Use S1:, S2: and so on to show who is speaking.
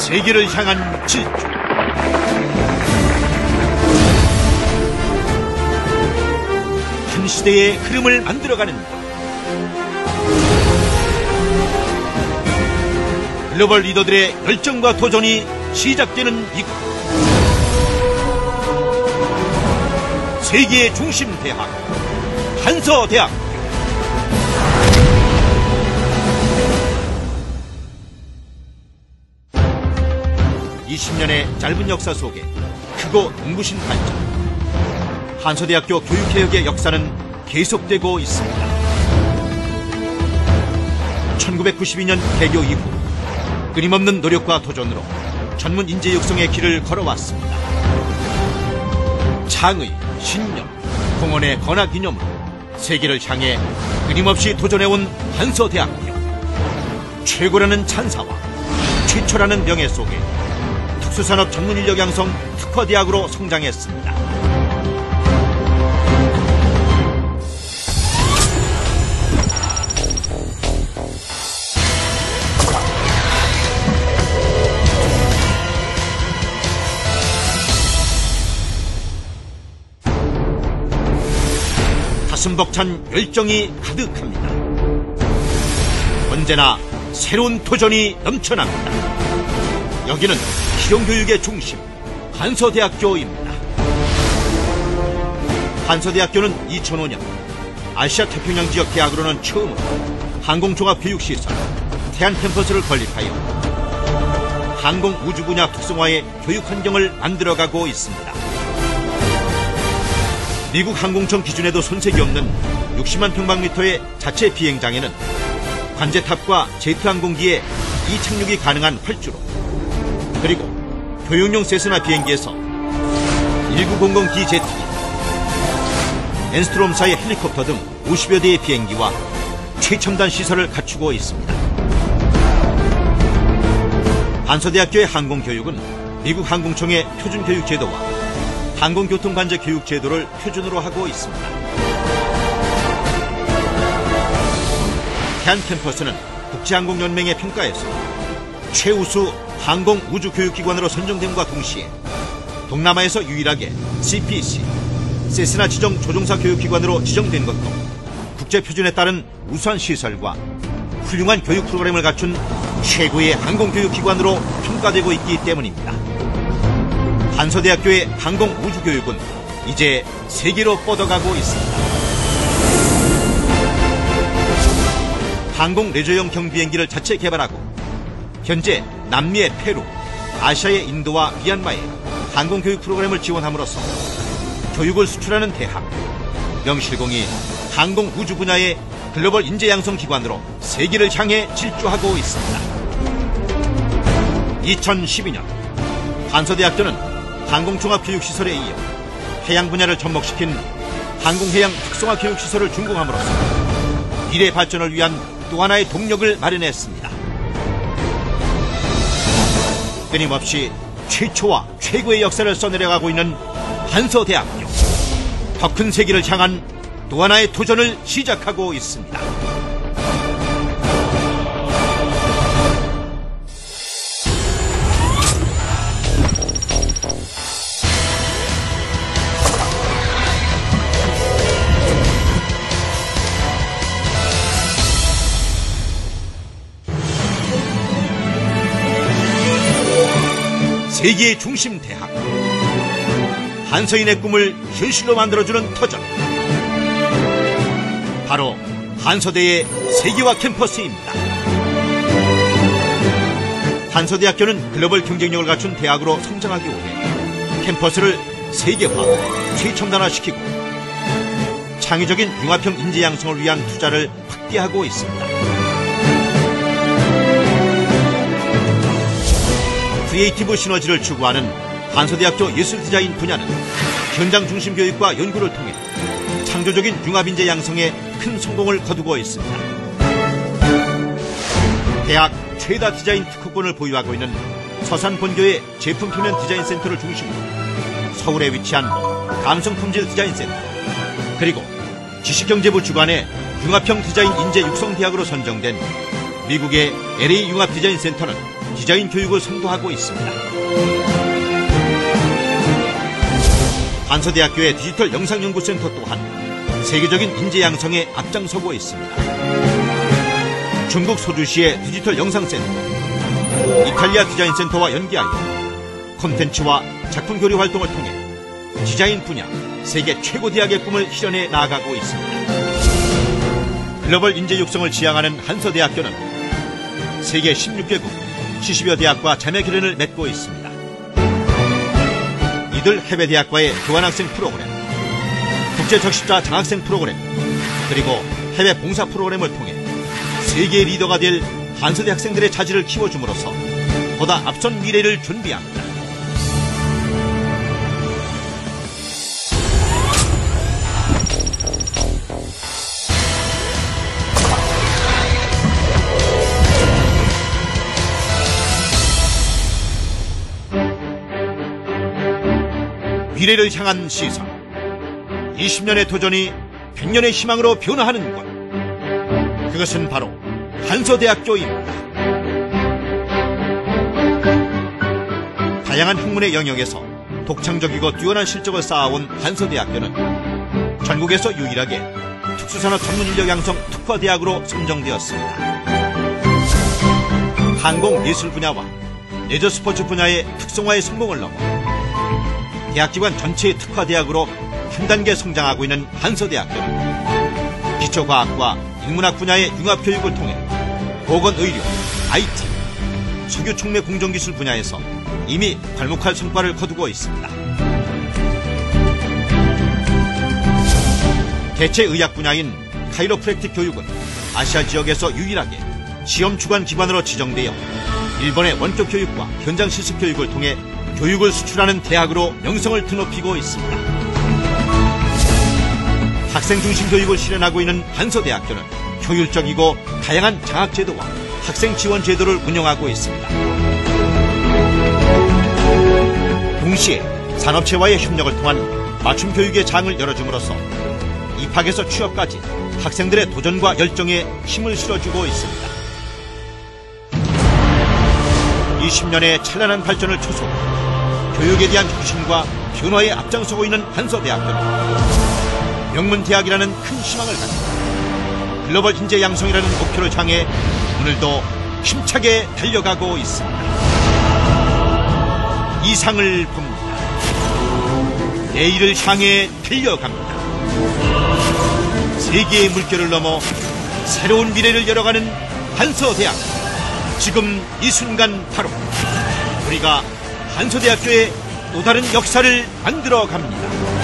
S1: 세계를 향한 질주. 한 시대의 흐름을 만들어가는 것. 글로벌 리더들의 열정과 도전이 시작되는 이곳. 세계의 중심 대학 한서대학. 20년의 짧은 역사 속에 크고 눈부신 발전. 한서대학교 교육개혁의 역사는 계속되고 있습니다. 1992년 개교 이후 끊임없는 노력과 도전으로 전문 인재 육성의 길을 걸어왔습니다. 창의, 신념, 공헌의 건화기념으로 세계를 향해 끊임없이 도전해온 한서대학교. 최고라는 찬사와 최초라는 명예 속에 특수산업 전문인력 양성 특화대학으로 성장했습니다. 가슴 벅찬 열정이 가득합니다. 언제나 새로운 도전이 넘쳐납니다. 여기는 실용교육의 중심, 한서대학교입니다. 한서대학교는 2005년 아시아 태평양 지역 대학으로는 처음으로 항공종합교육시설 태안캠퍼스를 건립하여 항공우주 분야 특성화의 교육 환경을 만들어가고 있습니다. 미국 항공청 기준에도 손색이 없는 60만 평방미터의 자체 비행장에는 관제탑과 제트 항공기에 이착륙이 가능한 활주로, 그리고 교육용 세스나 비행기에서 1900D 제트기, 엔스트롬사의 헬리콥터 등 50여 대의 비행기와 최첨단 시설을 갖추고 있습니다. 한서대학교의 항공교육은 미국 항공청의 표준교육제도와 항공교통관제 교육제도를 표준으로 하고 있습니다. 태안캠퍼스는 국제항공연맹의 평가에서 최우수 항공우주교육기관으로 선정됨과 동시에 동남아에서 유일하게 CPC, 세스나 지정 조종사 교육기관으로 지정된 것도 국제표준에 따른 우수한 시설과 훌륭한 교육 프로그램을 갖춘 최고의 항공교육기관으로 평가되고 있기 때문입니다. 한서대학교의 항공우주교육은 이제 세계로 뻗어가고 있습니다. 항공 레저용 경비행기를 자체 개발하고 현재 남미의 페루, 아시아의 인도와 미얀마에 항공교육 프로그램을 지원함으로써 교육을 수출하는 대학, 명실공히 항공우주 분야의 글로벌 인재 양성 기관으로 세계를 향해 질주하고 있습니다. 2012년 한서대학교는 항공종합교육시설에 이어 해양 분야를 접목시킨 항공해양 특성화 교육시설을 준공함으로써 미래 발전을 위한 또 하나의 동력을 마련했습니다. 끊임없이 최초와 최고의 역사를 써내려가고 있는 한서대학교. 더 큰 세계를 향한 또 하나의 도전을 시작하고 있습니다. 세계의 중심 대학. 한서인의 꿈을 현실로 만들어주는 터전. 바로 한서대의 세계화 캠퍼스입니다. 한서대학교는 글로벌 경쟁력을 갖춘 대학으로 성장하기 위해 캠퍼스를 세계화, 최첨단화시키고 창의적인 융합형 인재 양성을 위한 투자를 확대하고 있습니다. 크리에이티브 시너지를 추구하는 한서대학교 예술디자인 분야는 현장 중심 교육과 연구를 통해 창조적인 융합인재 양성에 큰 성공을 거두고 있습니다. 대학 최다 디자인 특허권을 보유하고 있는 서산본교의 제품표면 디자인센터를 중심으로 서울에 위치한 감성품질 디자인센터, 그리고 지식경제부 주관의 융합형 디자인 인재 육성대학으로 선정된 미국의 LA 융합디자인센터는 디자인 교육을 선도하고 있습니다. 한서대학교의 디지털 영상연구센터 또한 세계적인 인재 양성에 앞장서고 있습니다. 중국 소주시의 디지털 영상센터, 이탈리아 디자인센터와 연계하여 콘텐츠와 작품 교류 활동을 통해 디자인 분야 세계 최고 대학의 꿈을 실현해 나아가고 있습니다. 글로벌 인재 육성을 지향하는 한서대학교는 세계 16개국 70여 대학과 자매 교련을 맺고 있습니다. 이들 해외 대학과의 교환학생 프로그램, 국제적십자 장학생 프로그램, 그리고 해외 봉사 프로그램을 통해 세계 리더가 될 한서대 학생들의 자질을 키워줌으로써 보다 앞선 미래를 준비합니다. 미래를 향한 시선, 20년의 도전이 100년의 희망으로 변화하는 곳, 그것은 바로 한서대학교입니다. 다양한 학문의 영역에서 독창적이고 뛰어난 실적을 쌓아온 한서대학교는 전국에서 유일하게 특수산업 전문인력 양성 특화대학으로 선정되었습니다. 항공예술 분야와 레저 스포츠 분야의 특성화의 성공을 넘어 대학기관 전체의 특화대학으로 한 단계 성장하고 있는 한서대학교는 기초과학과 인문학 분야의 융합교육을 통해 보건의료, IT, 석유촉매 공정기술 분야에서 이미 괄목할 성과를 거두고 있습니다. 대체의학 분야인 카이로프랙틱 교육은 아시아 지역에서 유일하게 시험 주관 기관으로 지정되어 일본의 원격 교육과 현장 실습 교육을 통해 교육을 수출하는 대학으로 명성을 드높이고 있습니다. 학생 중심 교육을 실현하고 있는 한서대학교는 효율적이고 다양한 장학제도와 학생 지원 제도를 운영하고 있습니다. 동시에 산업체와의 협력을 통한 맞춤 교육의 장을 열어줌으로써 입학에서 취업까지 학생들의 도전과 열정에 힘을 실어주고 있습니다. 20년의 찬란한 발전을 초소하고 교육에 대한 혁신과 변화에 앞장서고 있는 한서대학교는 명문대학이라는 큰 희망을 가지고 글로벌 인재 양성이라는 목표를 향해 오늘도 힘차게 달려가고 있습니다. 이상을 봅니다. 내일을 향해 달려갑니다. 세계의 물결을 넘어 새로운 미래를 열어가는 한서대학. 지금 이 순간 바로 우리가 한서대학교의 또 다른 역사를 만들어 갑니다.